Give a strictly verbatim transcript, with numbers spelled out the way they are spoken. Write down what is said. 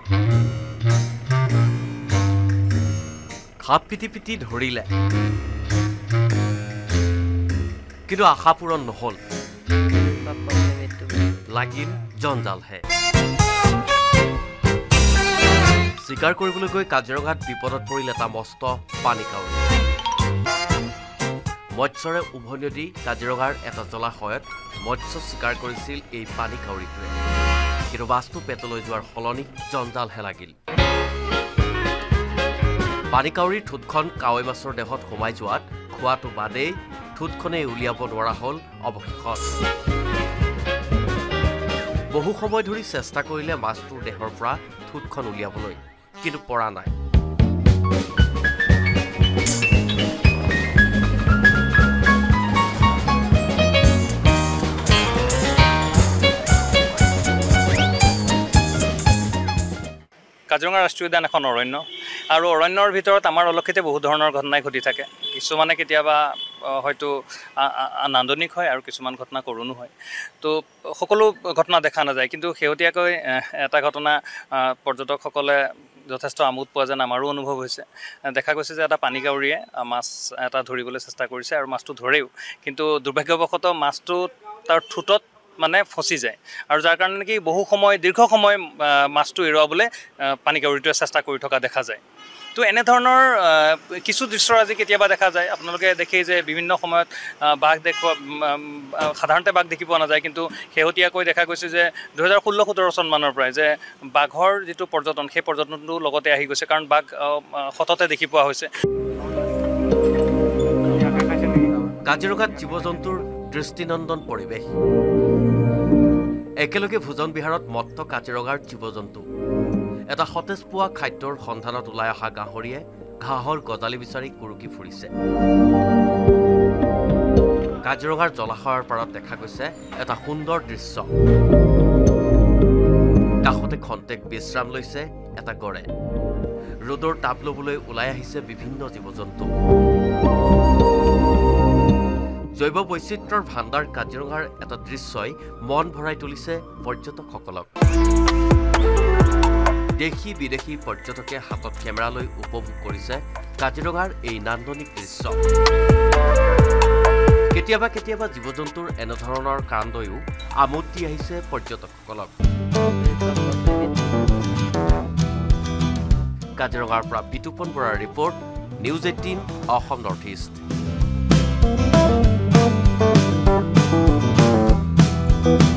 খাপ পিটি পিটি ধৰিলে কিন্তু আশা পূৰণ নহল লাগিল জঞ্জালহে শিকাৰ কৰিবলৈ গৈ কাজিৰঙাত বিপদত পৰিল এটা মস্ত পানী কাউৰী মৎস্যৰে উভৈনদী দি কাজিৰঙাৰ এটা জলাশয়ত মৎস্য শিকাৰ কৰিছিল এই পানী কাউৰীটোৱে কিন্তু বাস্তু পেটলৈ যোৱাৰ সলনি জঞ্জালহে লাগিল পানী কাউৰীৰ ঠোঁটখন কাৱৈ মাছৰ দেহত সোমাই যোৱাত খোৱাটো বাদেই ঠোঁটখনেই উলিয়াব নোৱাৰা হ'ল অৱশেষত বহু সময় ধৰি চেষ্টা কৰিলে মাছটোৰ দেহৰ পৰা ঠোঁটখন উলিয়াবলৈ কিন্তু পৰা নাই কাজিৰঙা ৰাষ্ট্ৰীয় উদ্যান এখন অৰণ্য আৰু অৰণ্যৰ ভিতৰত আমাৰ অলক্ষিতে বহু ধৰণৰ ঘটনাই ঘটি থাকে কিছুমানে কেতিয়াবা হয়তো নান্দনিক হয় আৰু কিছুমান ঘটনা কৰোণো হয় তো সকলো ঘটনা দেখা নাযায় কিন্তু শেহতীয়াকৈ এটা ঘটনা পৰ্যটকসকলে যথেষ্ট আমোদ পোৱা যেন আমাৰো অনুভৱ হৈছে দেখা গৈছে যে এটা পানী কাউৰীয়ে মাছ এটা ধৰিবলৈ চেষ্টা কৰিছে আৰু মাছটো ধৰেও কিন্তু দুৰ্ভাগ্যবশতঃ মাছটো তাৰ ঠোঁটত মানে ফচি যায় আৰু যাৰ কাৰণে নেকি বহু সময় দীৰ্ঘ সময় মাছটো এৰুৱাবলৈ পানী কাউৰীটোৱে চেষ্টা কৰি থকা দেখা যায় তো এনেধৰণৰ কিছু দৃশ্য আজি কেতিয়াবা দেখা যায় আপোনালোকে দেখেই যে বিভিন্ন সময়ত বাঘ দেখুৱা সাধাৰণতে বাঘ দেখি পোৱা নাযায় কিন্তু শেহতীয়াকৈ দেখা গৈছে যে দুহেজাৰ ষোল্ল সোতৰ চনমানৰ পৰাই যে বাঘৰ যিটো পৰ্যটন সেই পৰ্যটনটো লগতে আহি গৈছে কাৰণ বাঘ সততে দেখি পোৱা হৈছে কাজিৰঙাত জীৱ জন্তুৰ দৃষ্টিনন্দন পৰিৱেশ একেলগে ভোজন বিহাৰত মত্ত কাজিৰঙাৰ জীৱ জন্তু এটা সতেজ পোৱা খাদ্যৰ সন্ধানত ওলাই অহা গাহৰিয়ে ঘাঁহৰ গজালি বিচাৰি কুৰুকি ফুৰিছে কাজিৰঙাৰ জলাশয়ৰ পাৰত দেখা গৈছে এটা সুন্দৰ দৃশ্য কাষতে খন্তেক বিশ্ৰাম লৈছে এটা গড়ে ৰ'দৰ তাপ ল'বলৈ ওলাই আহিছে বিভিন্ন জীৱ জন্তু জৈৱ বৈচিত্ৰ্যৰ ভাণ্ডাৰ কাজিৰঙাৰ এটা দৃশ্যই মন ভৰাই তুলিছে পৰ্যটকসকলক দেশী বিদেশী পৰ্যটকে হাতত কেমেৰা লৈ উপভোগ কৰিছে কাজিৰঙাৰ এই নান্দনিক দৃশ্য কেতিয়াবা কেতিয়াবা জীৱ জন্তুৰ এনেধৰণৰ কাণ্ডয়ো আমোদ দি আহিছে পৰ্যটকসকলক কাজিৰঙাৰ পৰা বিতুপন বৰাৰ report news eighteen Assam north east